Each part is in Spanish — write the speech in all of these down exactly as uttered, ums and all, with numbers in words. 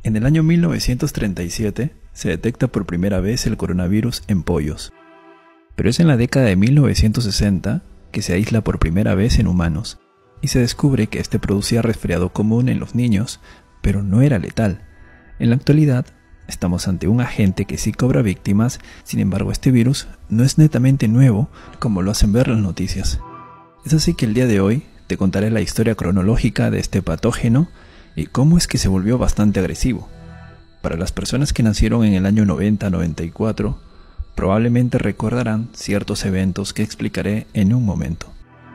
En el año mil novecientos treinta y siete se detecta por primera vez el coronavirus en pollos, pero es en la década de mil novecientos sesenta que se aísla por primera vez en humanos, y se descubre que este producía resfriado común en los niños, pero no era letal. En la actualidad, estamos ante un agente que sí cobra víctimas, sin embargo este virus no es netamente nuevo como lo hacen ver las noticias. Es así que el día de hoy te contaré la historia cronológica de este patógeno y cómo es que se volvió bastante agresivo. Para las personas que nacieron en el año noventa a noventa y cuatro, probablemente recordarán ciertos eventos que explicaré en un momento.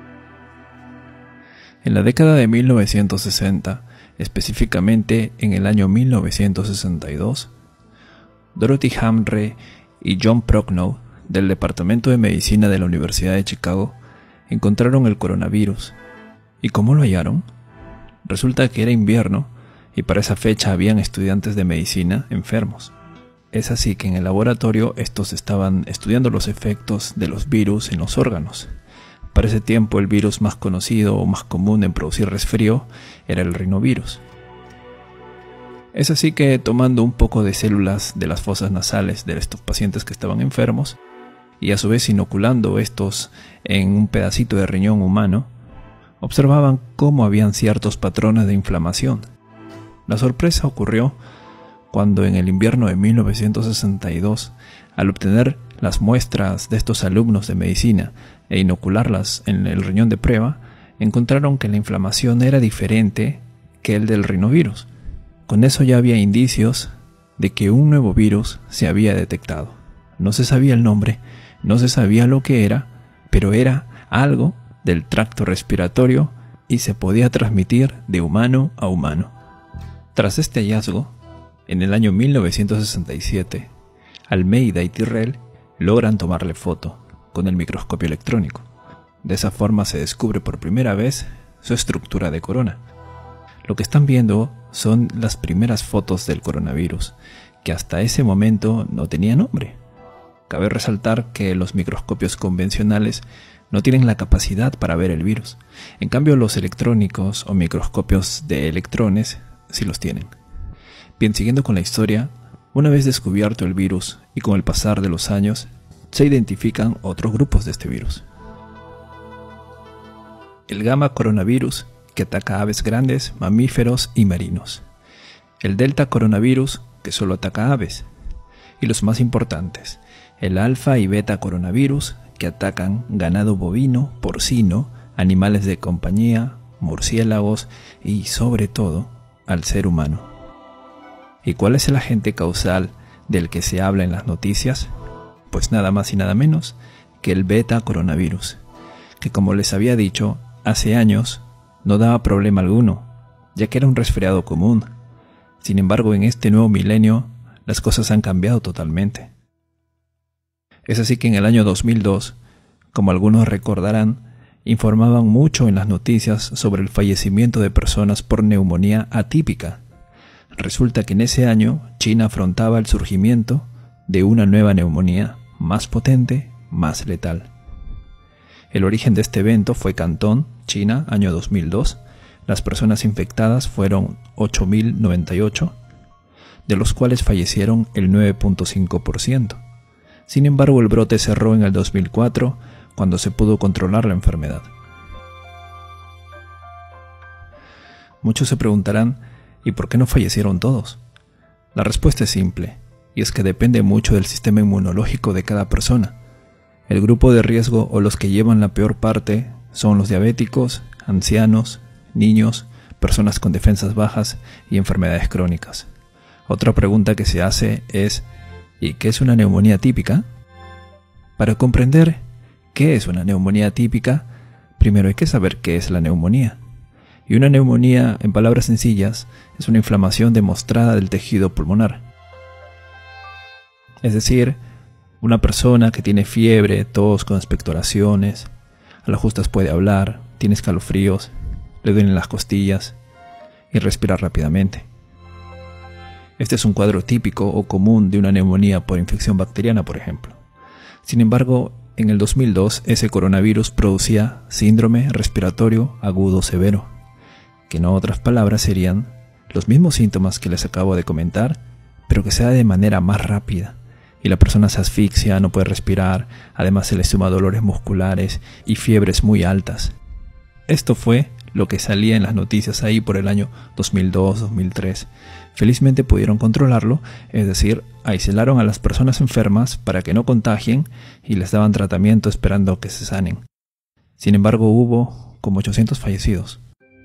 En la década de mil novecientos sesenta, específicamente en el año mil novecientos sesenta y dos, Dorothy Hamre y John Prochnow, del Departamento de Medicina de la Universidad de Chicago, encontraron el coronavirus. ¿Y cómo lo hallaron? Resulta que era invierno y para esa fecha habían estudiantes de medicina enfermos. Es así que en el laboratorio estos estaban estudiando los efectos de los virus en los órganos. Para ese tiempo el virus más conocido o más común en producir resfrío era el rinovirus. Es así que tomando un poco de células de las fosas nasales de estos pacientes que estaban enfermos y a su vez inoculando estos en un pedacito de riñón humano, observaban cómo habían ciertos patrones de inflamación. La sorpresa ocurrió cuando en el invierno de mil novecientos sesenta y dos, al obtener las muestras de estos alumnos de medicina e inocularlas en el riñón de prueba, encontraron que la inflamación era diferente que el del rinovirus. Con eso ya había indicios de que un nuevo virus se había detectado. No se sabía el nombre, no se sabía lo que era, pero era algo del tracto respiratorio y se podía transmitir de humano a humano. Tras este hallazgo, en el año mil novecientos sesenta y siete, Almeida y Tyrrell logran tomarle foto con el microscopio electrónico. De esa forma se descubre por primera vez su estructura de corona. Lo que están viendo son las primeras fotos del coronavirus, que hasta ese momento no tenía nombre. Cabe resaltar que los microscopios convencionales no tienen la capacidad para ver el virus. En cambio, los electrónicos o microscopios de electrones sí los tienen. Bien, siguiendo con la historia, una vez descubierto el virus y con el pasar de los años, se identifican otros grupos de este virus. El gamma coronavirus, que ataca a aves grandes, mamíferos y marinos. El delta coronavirus, que solo ataca a aves. Y los más importantes, el alfa y beta coronavirus, que atacan ganado bovino, porcino, animales de compañía, murciélagos y, sobre todo, al ser humano. ¿Y cuál es el agente causal del que se habla en las noticias? Pues nada más y nada menos que el beta coronavirus, que como les había dicho, hace años no daba problema alguno, ya que era un resfriado común. Sin embargo, en este nuevo milenio, las cosas han cambiado totalmente. Es así que en el año dos mil dos, como algunos recordarán, informaban mucho en las noticias sobre el fallecimiento de personas por neumonía atípica. Resulta que en ese año China afrontaba el surgimiento de una nueva neumonía, más potente, más letal. El origen de este evento fue Cantón, China, año dos mil dos. Las personas infectadas fueron ocho mil noventa y ocho, de los cuales fallecieron el nueve punto cinco por ciento. Sin embargo, el brote cerró en el dos mil cuatro, cuando se pudo controlar la enfermedad. Muchos se preguntarán, ¿y por qué no fallecieron todos? La respuesta es simple, y es que depende mucho del sistema inmunológico de cada persona. El grupo de riesgo o los que llevan la peor parte son los diabéticos, ancianos, niños, personas con defensas bajas y enfermedades crónicas. Otra pregunta que se hace es, ¿y qué es una neumonía típica? Para comprender qué es una neumonía típica, primero hay que saber qué es la neumonía. Y una neumonía, en palabras sencillas, es una inflamación demostrada del tejido pulmonar. Es decir, una persona que tiene fiebre, tos con expectoraciones, a las justas puede hablar, tiene escalofríos, le duelen las costillas y respira rápidamente. Este es un cuadro típico o común de una neumonía por infección bacteriana, por ejemplo. Sin embargo, en el dos mil dos ese coronavirus producía síndrome respiratorio agudo severo, que en otras palabras serían los mismos síntomas que les acabo de comentar, pero que sea de manera más rápida. Y la persona se asfixia, no puede respirar, además se le suma dolores musculares y fiebres muy altas. Esto fue lo que salía en las noticias ahí por el año dos mil dos, dos mil tres. Felizmente pudieron controlarlo, es decir, aislaron a las personas enfermas para que no contagien y les daban tratamiento esperando que se sanen. Sin embargo, hubo como ochocientos fallecidos.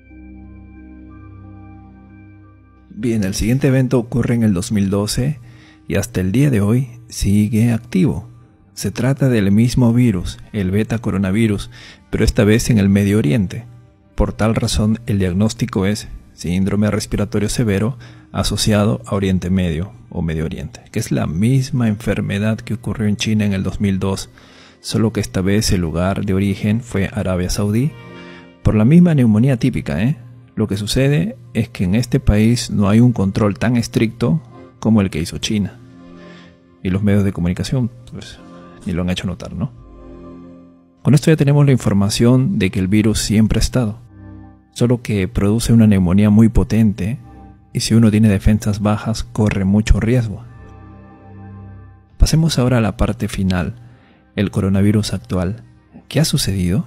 Bien, el siguiente evento ocurre en el dos mil doce y hasta el día de hoy sigue activo. Se trata del mismo virus, el beta coronavirus, pero esta vez en el Medio Oriente. Por tal razón, el diagnóstico es síndrome respiratorio severo asociado a Oriente Medio o Medio Oriente, que es la misma enfermedad que ocurrió en China en el dos mil dos, solo que esta vez el lugar de origen fue Arabia Saudí, por la misma neumonía típica, ¿eh? Lo que sucede es que en este país no hay un control tan estricto como el que hizo China. Y los medios de comunicación, pues, ni lo han hecho notar, ¿no? Con esto ya tenemos la información de que el virus siempre ha estado, solo que produce una neumonía muy potente y si uno tiene defensas bajas corre mucho riesgo. Pasemos ahora a la parte final, el coronavirus actual. ¿Qué ha sucedido?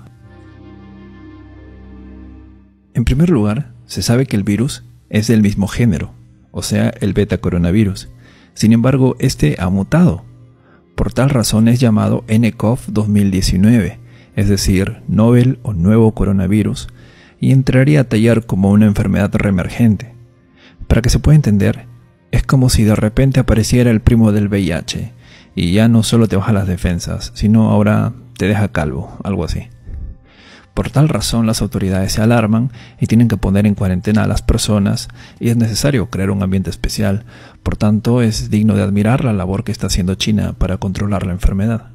En primer lugar, se sabe que el virus es del mismo género, o sea, el beta coronavirus. Sin embargo, este ha mutado. Por tal razón es llamado N C O V dos mil diecinueve, es decir, novel o nuevo coronavirus, y entraría a tallar como una enfermedad reemergente. Para que se pueda entender, es como si de repente apareciera el primo del V I H, y ya no solo te baja las defensas, sino ahora te deja calvo, algo así. Por tal razón las autoridades se alarman y tienen que poner en cuarentena a las personas y es necesario crear un ambiente especial. Por tanto, es digno de admirar la labor que está haciendo China para controlar la enfermedad.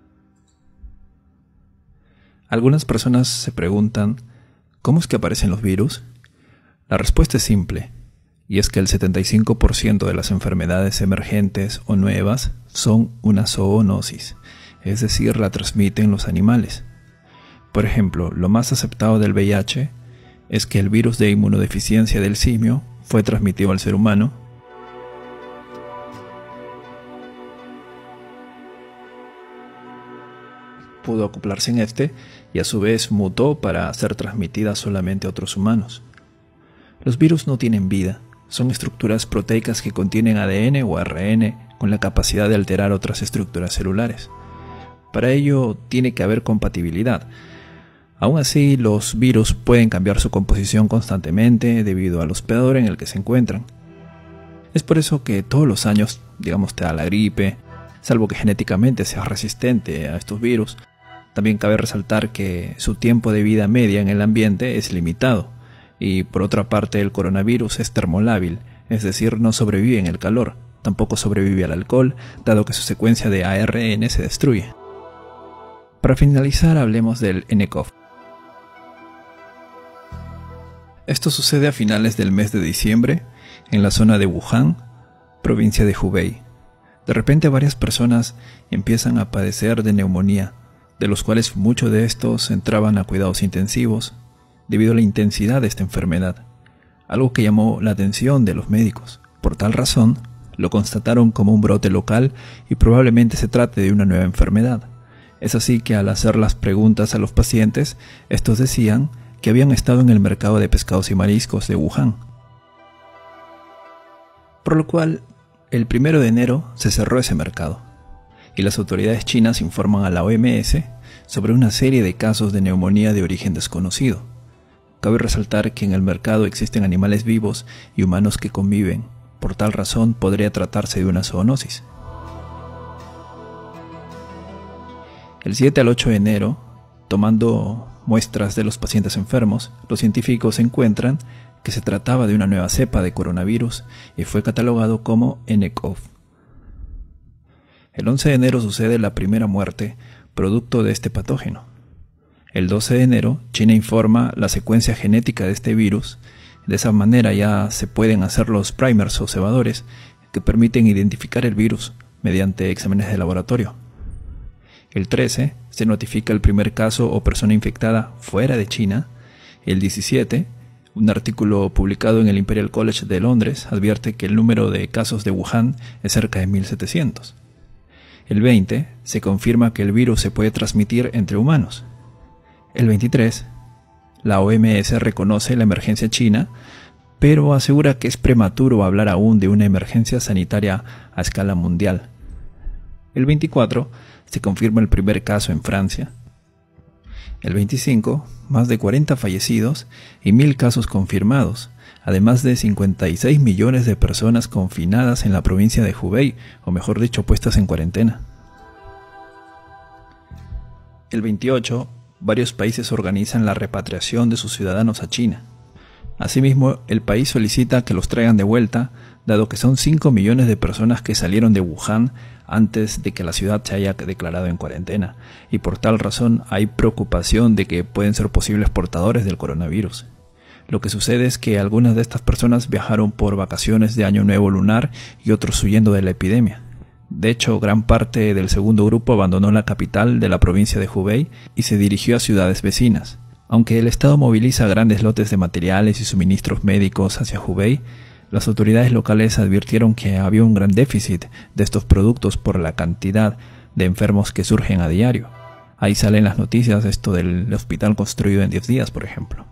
Algunas personas se preguntan, ¿cómo es que aparecen los virus? La respuesta es simple, y es que el setenta y cinco por ciento de las enfermedades emergentes o nuevas son una zoonosis, es decir, la transmiten los animales. Por ejemplo, lo más aceptado del V I H es que el virus de inmunodeficiencia del simio fue transmitido al ser humano, pudo acoplarse en este y a su vez mutó para ser transmitida solamente a otros humanos. Los virus no tienen vida, son estructuras proteicas que contienen A D N o R N con la capacidad de alterar otras estructuras celulares. Para ello tiene que haber compatibilidad. Aún así, los virus pueden cambiar su composición constantemente debido al hospedador en el que se encuentran. Es por eso que todos los años, digamos, te da la gripe, salvo que genéticamente seas resistente a estos virus. También cabe resaltar que su tiempo de vida media en el ambiente es limitado. Y por otra parte, el coronavirus es termolábil, es decir, no sobrevive en el calor. Tampoco sobrevive al alcohol, dado que su secuencia de A R N se destruye. Para finalizar, hablemos del N C O V. Esto sucede a finales del mes de diciembre, en la zona de Wuhan, provincia de Hubei. De repente varias personas empiezan a padecer de neumonía, de los cuales muchos de estos entraban a cuidados intensivos, debido a la intensidad de esta enfermedad, algo que llamó la atención de los médicos. Por tal razón, lo constataron como un brote local y probablemente se trate de una nueva enfermedad. Es así que al hacer las preguntas a los pacientes, estos decían que habían estado en el mercado de pescados y mariscos de Wuhan. Por lo cual, el primero de enero se cerró ese mercado, y las autoridades chinas informan a la O M S sobre una serie de casos de neumonía de origen desconocido. Cabe resaltar que en el mercado existen animales vivos y humanos que conviven, por tal razón podría tratarse de una zoonosis. El siete al ocho de enero, tomando muestras de los pacientes enfermos, los científicos encuentran que se trataba de una nueva cepa de coronavirus y fue catalogado como N C O V. El once de enero sucede la primera muerte producto de este patógeno. El doce de enero, China informa la secuencia genética de este virus. De esa manera ya se pueden hacer los primers o cebadores que permiten identificar el virus mediante exámenes de laboratorio. El trece se notifica el primer caso o persona infectada fuera de China. El diecisiete Un artículo publicado en el Imperial College de Londres advierte que el número de casos de Wuhan es cerca de mil setecientos. El veinte se confirma que el virus se puede transmitir entre humanos. El veintitrés, la O M S reconoce la emergencia china, pero asegura que es prematuro hablar aún de una emergencia sanitaria a escala mundial. El veinticuatro, se confirma el primer caso en Francia. El veinticinco, más de cuarenta fallecidos y mil casos confirmados, además de cincuenta y seis millones de personas confinadas en la provincia de Hubei, o mejor dicho, puestas en cuarentena. El veintiocho, varios países organizan la repatriación de sus ciudadanos a China. Asimismo, el país solicita que los traigan de vuelta, dado que son cinco millones de personas que salieron de Wuhan antes de que la ciudad se haya declarado en cuarentena, y por tal razón hay preocupación de que pueden ser posibles portadores del coronavirus. Lo que sucede es que algunas de estas personas viajaron por vacaciones de Año Nuevo lunar y otros huyendo de la epidemia. De hecho, gran parte del segundo grupo abandonó la capital de la provincia de Hubei y se dirigió a ciudades vecinas. Aunque el Estado moviliza grandes lotes de materiales y suministros médicos hacia Hubei, las autoridades locales advirtieron que había un gran déficit de estos productos por la cantidad de enfermos que surgen a diario. Ahí salen las noticias, esto del hospital construido en diez días, por ejemplo.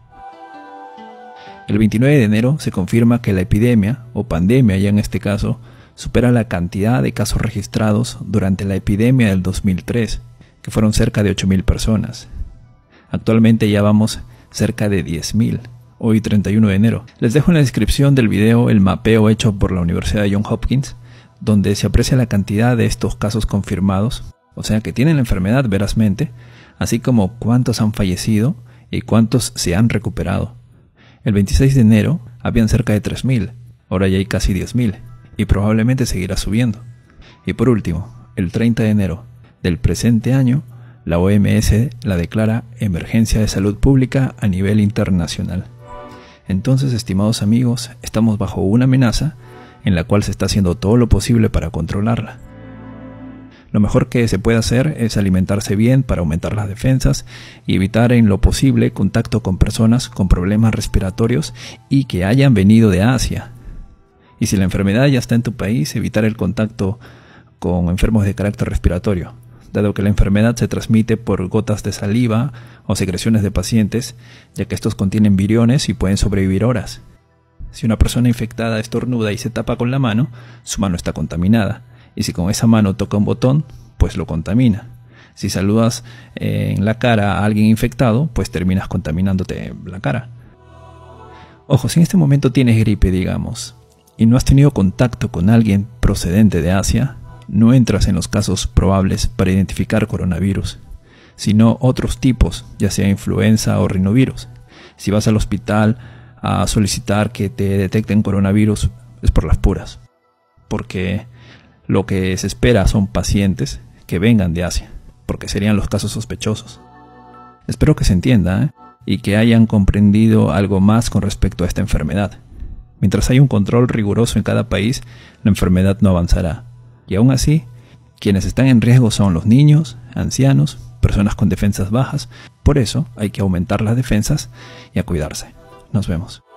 El veintinueve de enero se confirma que la epidemia, o pandemia ya en este caso, supera la cantidad de casos registrados durante la epidemia del dos mil tres, que fueron cerca de ocho mil personas. Actualmente ya vamos cerca de diez mil. Hoy treinta y uno de enero. Les dejo en la descripción del video el mapeo hecho por la Universidad de Johns Hopkins, donde se aprecia la cantidad de estos casos confirmados, o sea que tienen la enfermedad verazmente, así como cuántos han fallecido y cuántos se han recuperado. El veintiséis de enero habían cerca de tres mil, ahora ya hay casi diez mil, y probablemente seguirá subiendo. Y por último, el treinta de enero del presente año, la O M S la declara emergencia de salud pública a nivel internacional. Entonces, estimados amigos, estamos bajo una amenaza en la cual se está haciendo todo lo posible para controlarla. Lo mejor que se puede hacer es alimentarse bien para aumentar las defensas y evitar en lo posible contacto con personas con problemas respiratorios y que hayan venido de Asia. Y si la enfermedad ya está en tu país, evitar el contacto con enfermos de carácter respiratorio, dado que la enfermedad se transmite por gotas de saliva o secreciones de pacientes, ya que estos contienen viriones y pueden sobrevivir horas. Si una persona infectada estornuda y se tapa con la mano, su mano está contaminada, y si con esa mano toca un botón, pues lo contamina. Si saludas en la cara a alguien infectado, pues terminas contaminándote la cara. Ojo, si en este momento tienes gripe, digamos, y no has tenido contacto con alguien procedente de Asia, no entras en los casos probables para identificar coronavirus, sino otros tipos, ya sea influenza o rinovirus. Si vas al hospital a solicitar que te detecten coronavirus, es por las puras, porque lo que se espera son pacientes que vengan de Asia, porque serían los casos sospechosos. Espero que se entienda, ¿eh? y que hayan comprendido algo más con respecto a esta enfermedad. Mientras haya un control riguroso en cada país, la enfermedad no avanzará. Y aún así, quienes están en riesgo son los niños, ancianos, personas con defensas bajas. Por eso hay que aumentar las defensas y a cuidarse. Nos vemos.